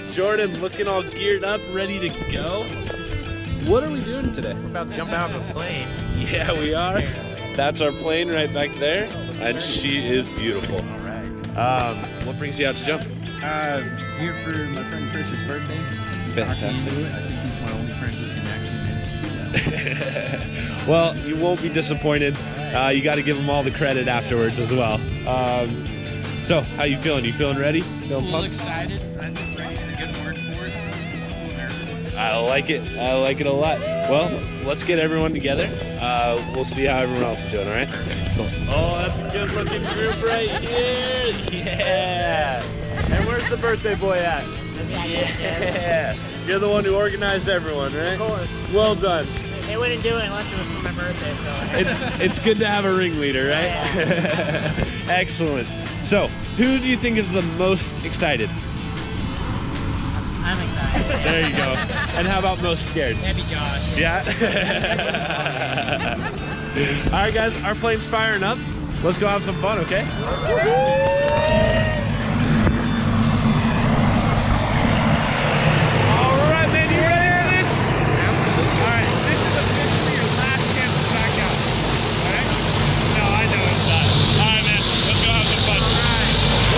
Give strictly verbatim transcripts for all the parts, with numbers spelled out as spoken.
Jordan looking all geared up, ready to go. What are we doing today? We're about to jump out of a plane. Yeah, we are. That's our plane right back there, and she is beautiful. All right. Um, what brings you out to jump? Uh, here for my friend Chris's birthday. Fantastic. I think he's my only friend who can actually manage to do that. Well, you won't be disappointed. Uh, you got to give him all the credit afterwards as well. Um, so, how you feeling? You feeling ready? Feeling A little pumped? excited. I think ready is a good word for it. A little nervous. I like it. I like it a lot. Well, let's get everyone together. Uh, we'll see how everyone else is doing, all right? Cool. Oh, that's a good looking group right here. Yeah. And where's the birthday boy at? Yeah. You're the one who organized everyone, right? Of course. Well done. They wouldn't do it unless it was for my birthday, so. It's, it's good to have a ringleader, right? Yeah. Excellent. So, who do you think is the most excited? I'm excited. There you go. And how about most scared? Maybe Josh. Yeah. All right, guys, our plane's firing up. Let's go have some fun, okay? All right, man, you ready for this? All right, this is officially your last chance to back out. All right? No, I know it's not. All right, man, let's go have some fun. All right.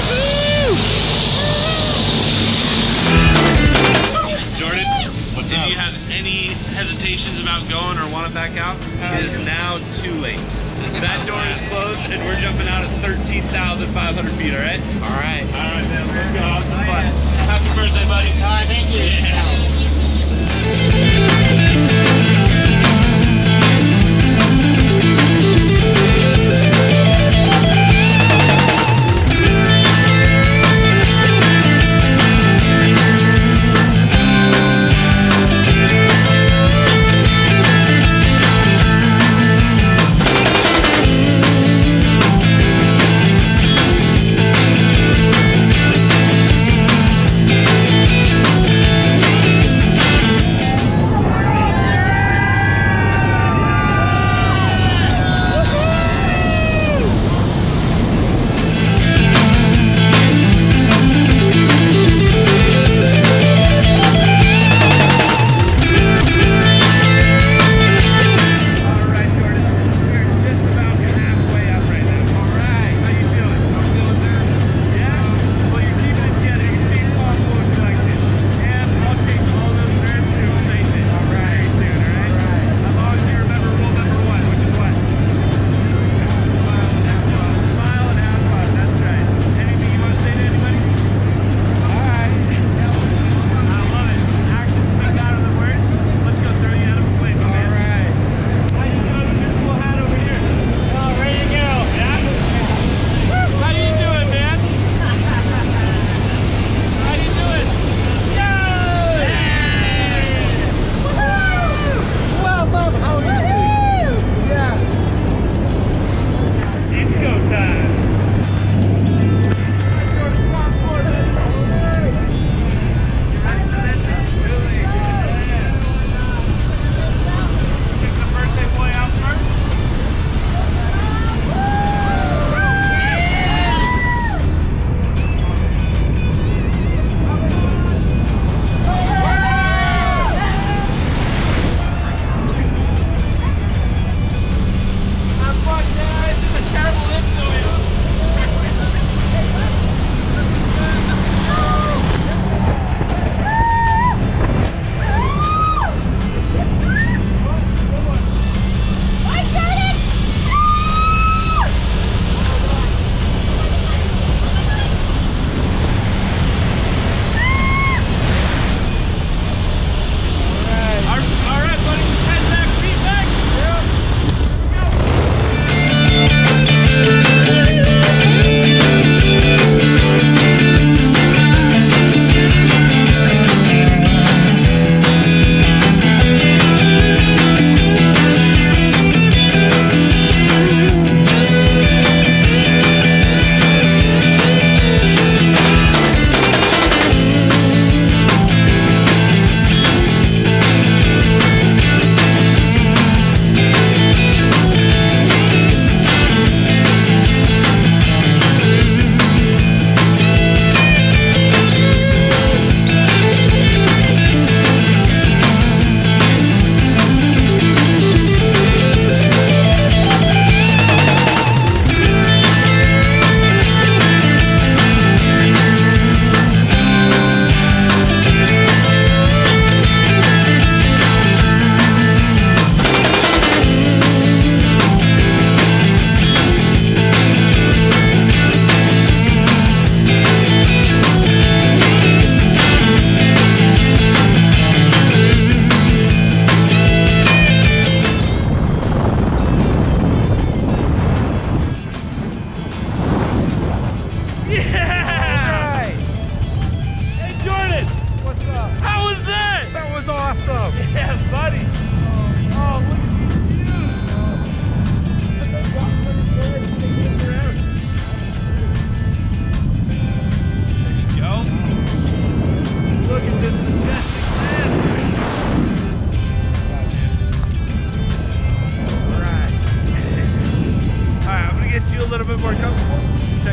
Woohoo! Jordan, What's did up? you have any hesitations about going or want to back out? It is now too late. That door is closed and we're jumping out at thirteen thousand five hundred feet, all right? All right. All right, man, let's go have some fun. Happy birthday, buddy. All right, thank you.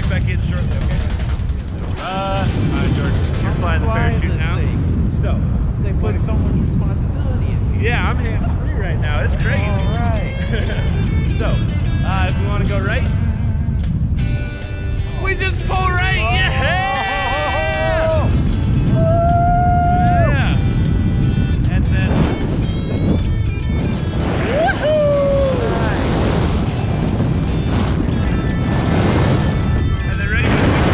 back in shortly, okay? Uh, alright, George, you're flying the parachute now. So, They put so much responsibility in me. yeah, I'm hands-free right now. It's crazy. All right. So, uh, if we want to go right, we just pull right. Yeah! Yeah! And then, woohoo! And then ready?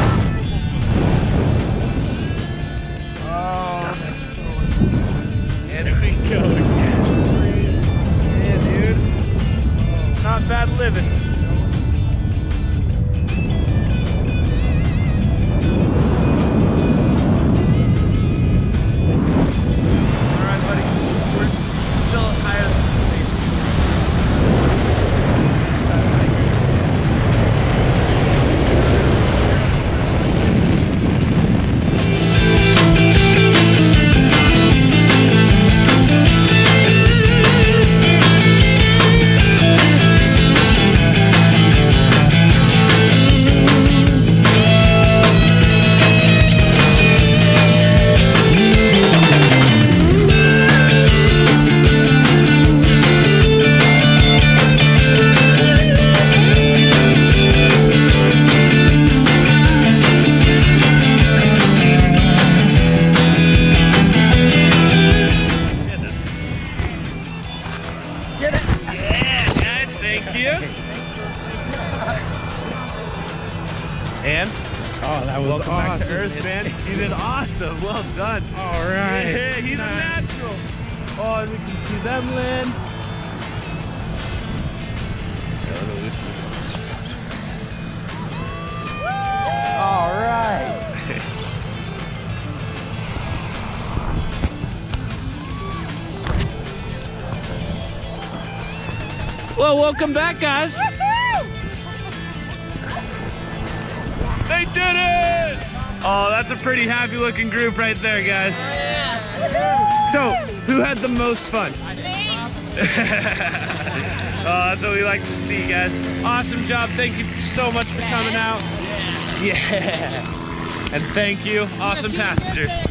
Stop it. So And we go again. Yeah, dude. Not bad living. Alright, buddy. We're still higher than the station. And Oh, that was welcome awesome. back to Earth, man. You did awesome. Well done. All right. Yeah, he's Nice. a natural. Oh, and we can see them land. All right. Well, welcome back, guys. They did it! Oh, that's a pretty happy looking group right there, guys. So, who had the most fun? Oh, that's what we like to see, guys. Awesome job. Thank you so much for coming out. Yeah. And thank you, awesome passenger.